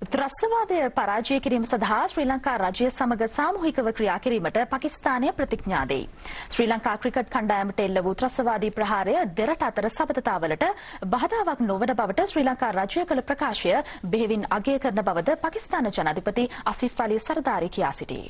ත්‍රස්තවාදය පරාජය කිරීම සඳහා ශ්‍රී ලංකා රජය සමග සාමූහිකව ක්‍රියා කිරීමට පාකිස්තානය ප්‍රතිඥා දෙයි. ශ්‍රී ලංකා ක්‍රිකට් කණ්ඩායමට එල්ල වූ ත්‍රස්තවාදී ප්‍රහාරය දෙරට අතර සබඳතාවලට බාධාවක් නොවන බවට ශ්‍රී ලංකා රජය කළ ප්‍රකාශය බෙහෙවින් අගය කරන බවද පාකිස්තාන ජනාධිපති අසිෆ් අලි සරදාරි කියා සිටියි.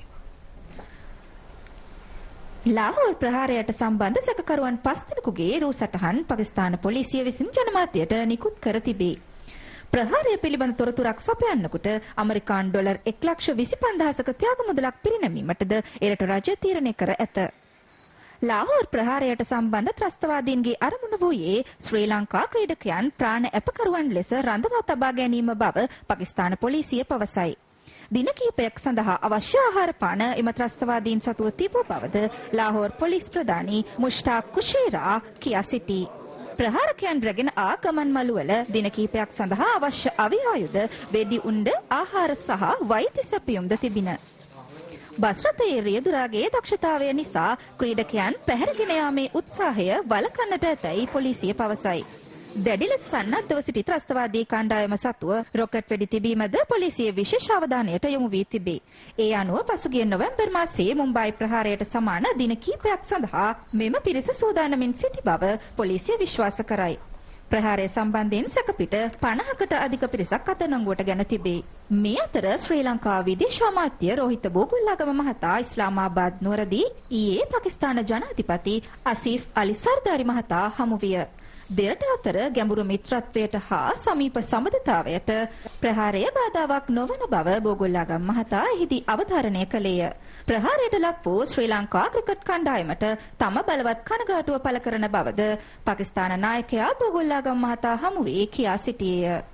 ලාහෝර් ප්‍රහාරයට සම්බන්ධ සැකකරුවන් 5 දෙනෙකුගේ රූ සටහන් පාකිස්තාන පොලිසිය විසින් ජනමාධ්‍යයට නිකුත් කර තිබේ. ප්‍රහාරය පිළිබඳ තොරතුරක් සපයන්නකොට ඇමරිකානු ඩොලර් 1,25,000ක ත්‍යාග මුදලක් පිරිනැමීමටද එරට රජය තීරණය කර ඇත. ලාහෝර් ප්‍රහාරයට සම්බන්ධ ත්‍රස්තවාදීන්ගේ අරමුණ වූයේ ශ්‍රී ලංකා ක්‍රීඩකයන් ප්‍රාණ ඇපකරුවන් ලෙස රඳවා තබා ගැනීම බව පාකිස්තාන පොලිසිය පවසයි. දින කිහිපයක් සඳහා අවශ්‍ය ආහාර පාන එම ත්‍රස්තවාදීන් සතුව තිබූ බවද ලාහෝර් පොලිස් ප්‍රධානී මුෂ්තාක් කුෂේරා කියා සිටී. ප්‍රහාරකයන් රැගෙන ආ ගමන් මළුවල දින කිහිපයක් සඳහා අවශ්‍ය අවි ආයුධ, වෙඩි උණ්ඩ, ආහාර සහ වෛද්‍ය සැපයුම්ද තිබින. බස් රථයේ රියදුරාගේ දක්ෂතාවය නිසා ක්‍රීඩකයන් පැහැරගෙන යාමේ උත්සාහය වළකන්නට ඇතැයි පොලිසිය පවසයි. දැඩි ලෙස සන්නද්ධව සිටි ත්‍රස්තවාදී කණ්ඩායම සතුව රොකට් වෙඩි තිබීමද පොලිසිය විශේෂ අවධානයට යොමු වී තිබේ. ඒ අනුව පසුගිය නොවැම්බර් මාසයේ මුම්බායි ප්‍රහාරයට සමාන දින කිහිපයක් සඳහා මෙම පිරිස සූදානමින් සිටි බව පොලිසිය විශ්වාස කරයි. ප්‍රහාරය සම්බන්ධයෙන් සැකපිට 50කට අධික පිරිසක් අත්අඩංගුවට ගෙන තිබේ. මේ අතර ශ්‍රී ලංකා විදේශ අමාත්‍ය රෝහිත බෝගුල්ලාගම මහතා ඉස්ලාමාබාද් නුවරදී ඊයේ පාකිස්තාන ජනාධිපති අසිෆ් අලි සර්දාරි මහතා හමු විය. දෙරට අතර ගැඹුරු මිත්‍රත්වයට හා සමීප සම්බන්ධතාවයට ප්‍රහාරය බාධාවක් නොවන බව බෝගුල්ලාගම් මහතා එහිදී අවධාරණය කළේය. ප්‍රහාරයට ලක් වූ ශ්‍රී ලංකා ක්‍රිකට් කණ්ඩායමට තම බලවත් කනගාටුව පළ කරන බවද පාකිස්තාන නායකයා බෝගුල්ලාගම් මහතා හමු වී කියා සිටියේය.